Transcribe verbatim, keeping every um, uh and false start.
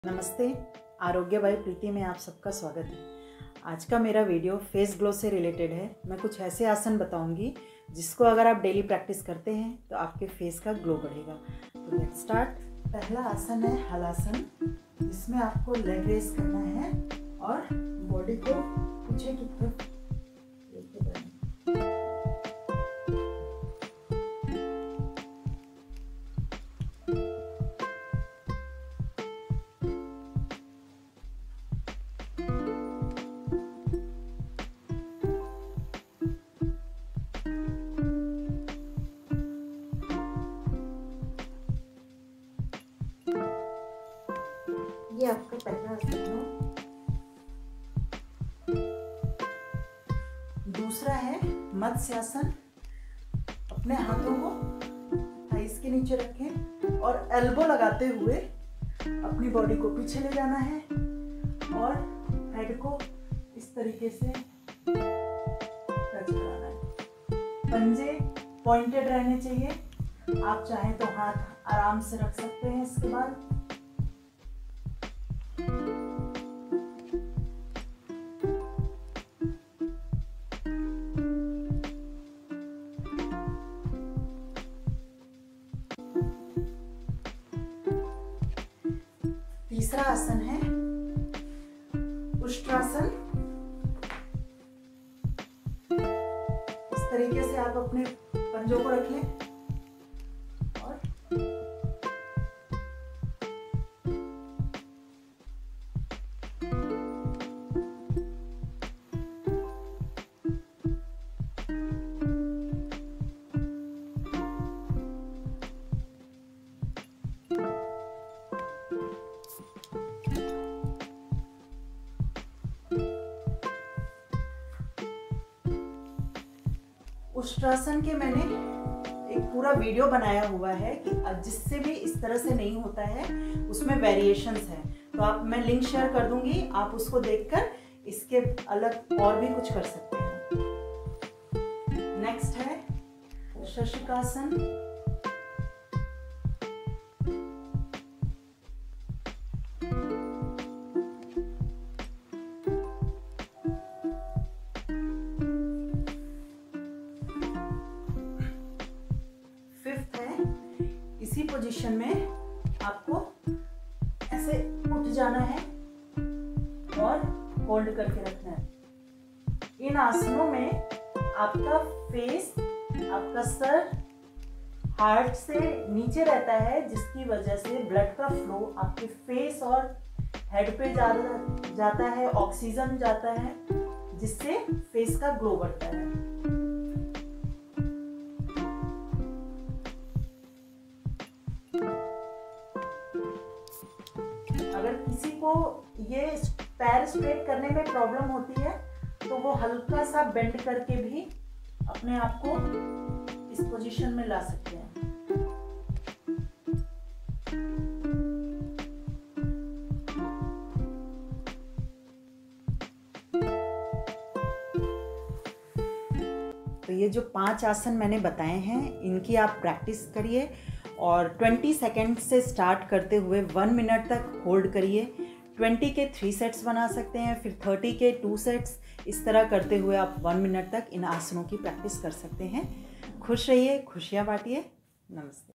नमस्ते, आरोग्य बाई प्रीति में आप सबका स्वागत है। आज का मेरा वीडियो फेस ग्लो से रिलेटेड है। मैं कुछ ऐसे आसन बताऊंगी जिसको अगर आप डेली प्रैक्टिस करते हैं तो आपके फेस का ग्लो बढ़ेगा। तो लेट्स स्टार्ट। पहला आसन है हलासन, जिसमें आपको लेग रेस करना है और बॉडी को पीछे की तरफ लेके जाना है। ये आपका पहला आसन है। दूसरा है मत्स्यासन। अपने हाथों को थाइस के नीचे रखें और एल्बो लगाते हुए अपनी बॉडी को पीछे ले जाना है और हेड को इस तरीके से टच कराना है। पंजे पॉइंटेड रहने चाहिए। आप चाहें तो हाथ आराम से रख सकते हैं। इसके बाद तीसरा आसन है उष्ट्रासन। इस तरीके से आप अपने पंजों को रख लें और उष्ट्रासन के मैंने एक पूरा वीडियो बनाया हुआ है कि जिससे भी इस तरह से नहीं होता है उसमें वेरिएशंस हैं। तो आप मैं लिंक शेयर कर दूंगी, आप उसको देखकर इसके अलग और भी कुछ कर सकते हैं। नेक्स्ट है शशिकासन। इसी पोजीशन में आपको ऐसे उठ जाना है और होल्ड करके रखना है। इन आसनों में आपका फेस, आपका सर हार्ट से नीचे रहता है, जिसकी वजह से ब्लड का फ्लो आपके फेस और हेड पे जा, जाता है, ऑक्सीजन जाता है, जिससे फेस का ग्लो बढ़ता है। अगर किसी को ये पैर स्ट्रेट करने में प्रॉब्लम होती है तो वो हल्का सा बेंड करके भी अपने आप को इस पोजीशन में ला सकते हैं। तो ये जो पांच आसन मैंने बताए हैं, इनकी आप प्रैक्टिस करिए और बीस सेकंड से स्टार्ट करते हुए वन मिनट तक होल्ड करिए। बीस के थ्री सेट्स बना सकते हैं, फिर तीस के टू सेट्स। इस तरह करते हुए आप वन मिनट तक इन आसनों की प्रैक्टिस कर सकते हैं। खुश रहिए, खुशियाँ बांटिए। नमस्ते।